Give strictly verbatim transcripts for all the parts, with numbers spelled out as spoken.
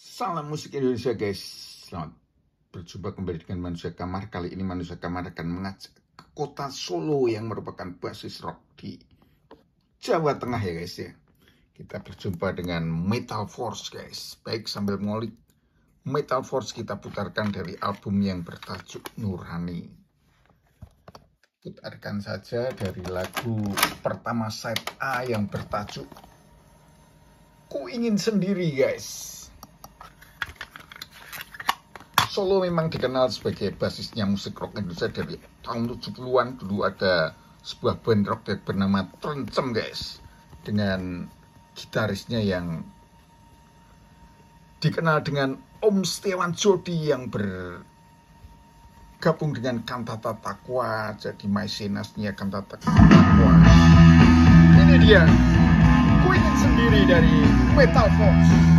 Salam musik Indonesia guys. Selamat berjumpa kembali dengan Manusia Kamar. Kali ini Manusia Kamar akan mengajak ke kota Solo yang merupakan basis rock di Jawa Tengah ya guys ya. Kita berjumpa dengan Metal Force guys. Baik, sambil ngulik Metal Force kita putarkan dari album yang bertajuk Nurani. Putarkan saja dari lagu pertama side A yang bertajuk Ku Ingin Sendiri guys. Solo memang dikenal sebagai basisnya musik rock Indonesia dari tahun tujuh puluhan. Dulu ada sebuah band rock yang bernama Trencem guys, dengan gitarisnya yang dikenal dengan Om Setiawan Jodi yang bergabung dengan Kantata Takwa, jadi maisenasnya Kantata Takwa. Ini dia Ku Ingin Sendiri dari Metal Force.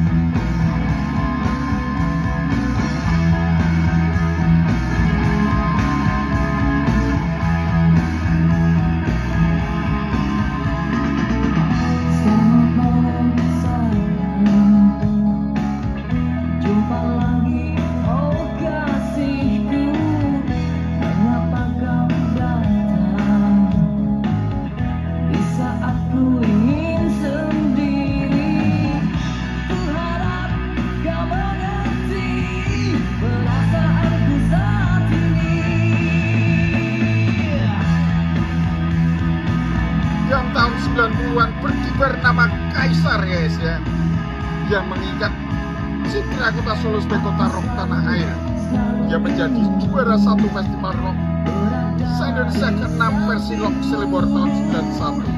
sembilan puluhan berkibar nama Kaisar guys ya, yang mengikat citra kota Solo sebagai kota rock tanah air, yang menjadi juara satu festival rock se-Indonesia ke enam versi Rock Selebor tahun sembilan puluh satu.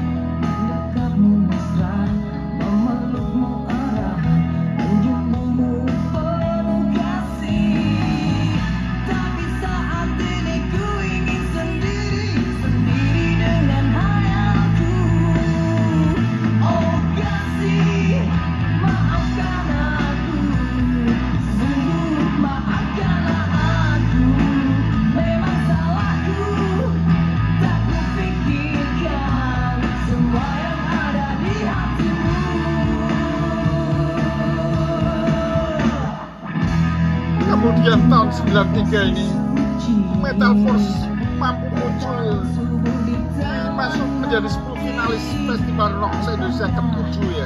Kemudian tahun sembilan puluh tiga ini Metal Force mampu muncul masuk menjadi sepuluh finalis Festival Rock se-Indonesia ketujuh ya.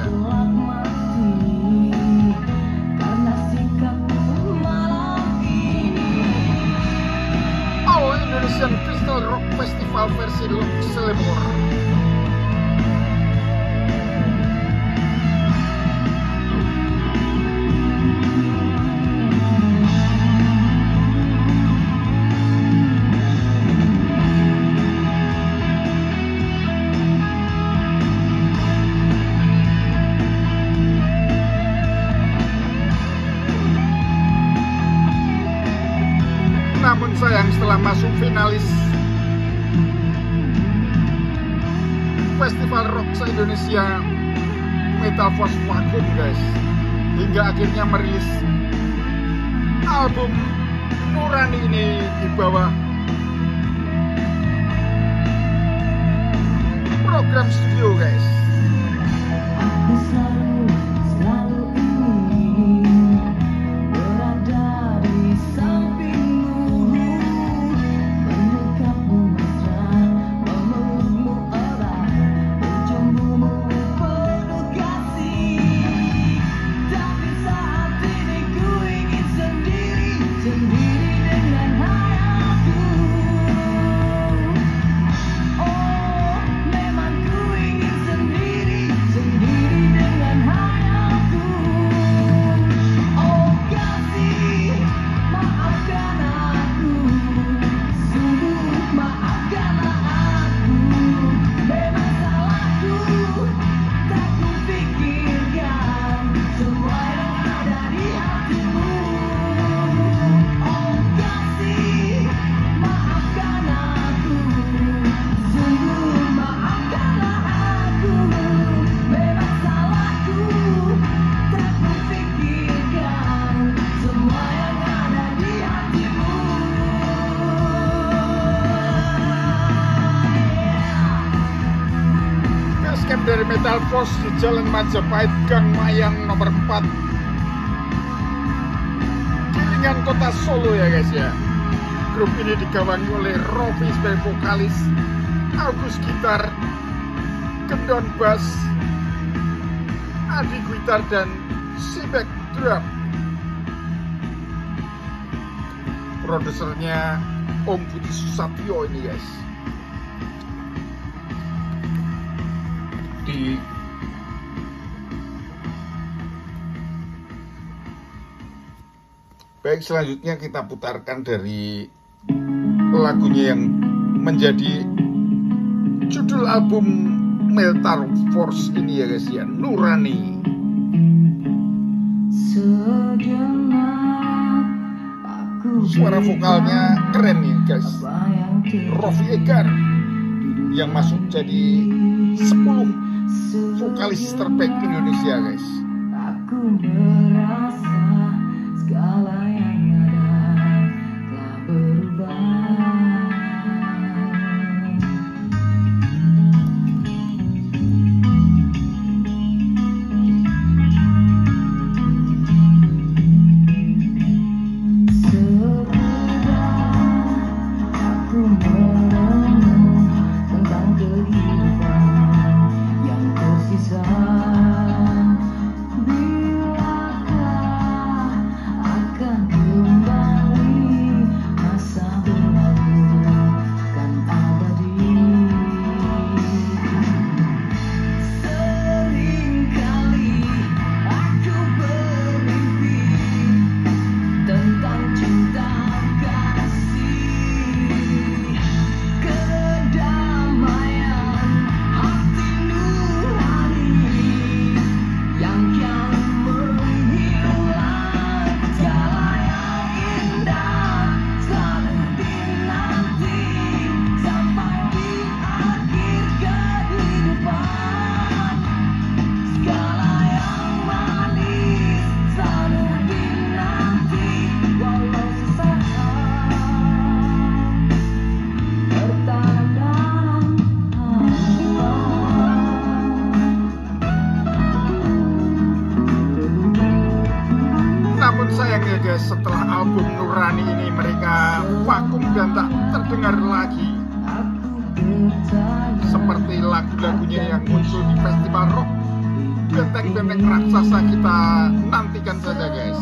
All Indonesian Crystal Rock Festival versi Rock Selebor. Namun sayang setelah masuk finalis Festival Rock se-Indonesia, Metal Force vakum guys, hingga akhirnya merilis album Nurani ini di bawah program studio guys. Dari Metal Force di Jalan Majapahit Gang Mayang nomor empat Kesenian Kota Solo ya guys ya. Grup ini digawangi oleh Rofi sebagai vokalis, Agus gitar, Gendon bass, Adi gitar dan Sibek drum. Produsernya Om Budi Susatyo ini guys. Di Baik, selanjutnya kita putarkan dari lagunya yang menjadi judul album Meltar Force ini ya guys ya, Nurani. Suara vokalnya keren nih guys, Rofi Egar yang masuk jadi sepuluh vokalis terbaik Indonesia guys. Aku merasa segala yang ada telah berubah. Sayangnya guys, setelah album Nurani ini mereka vakum dan tak terdengar lagi seperti lagu-lagunya yang muncul di festival rock Benteng-Benteng Raksasa. Kita nantikan saja guys.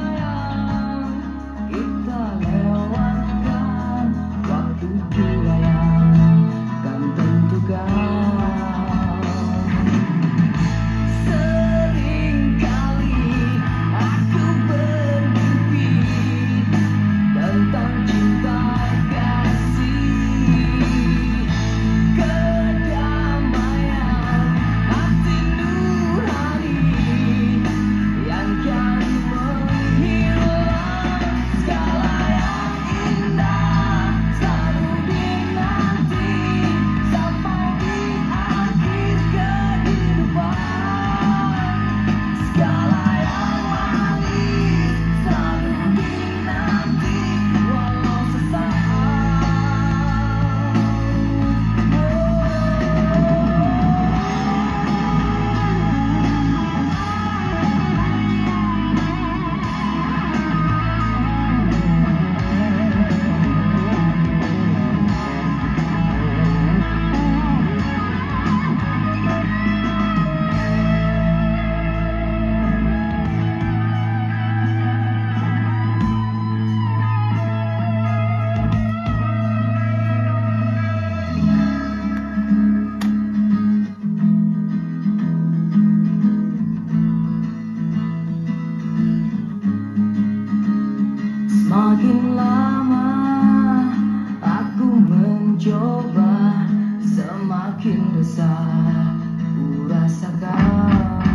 Semakin lama aku mencoba, semakin besar ku rasakan.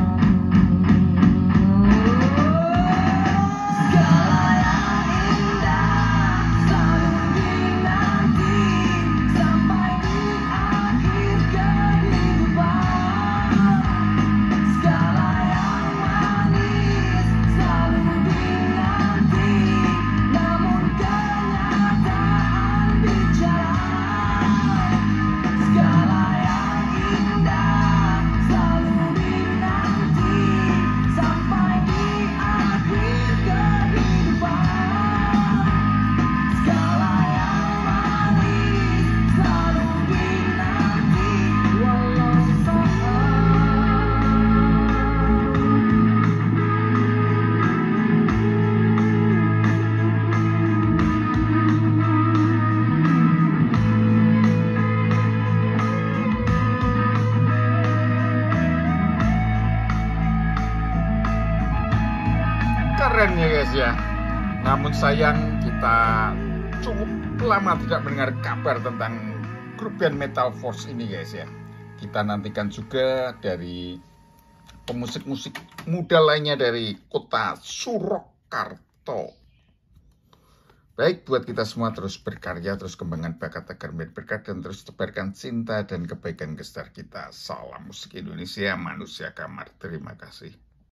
Segala yang indah selalu dinanti sampai di akhir kehidupan. Segala yang manis selalu dinanti, namun kenyataan bicara. Segala yang indah selalu dinanti. keren ya guys ya. Namun sayang kita cukup lama tidak mendengar kabar tentang grup band Metal Force ini guys ya. Kita nantikan juga dari pemusik-musik muda lainnya dari kota Surakarta. Baik, buat kita semua terus berkarya, terus kembangkan bakat agar menjadi berkat dan terus tebarkan cinta dan kebaikan ke sekitar kita. Salam musik Indonesia, manusia kamar. Terima kasih.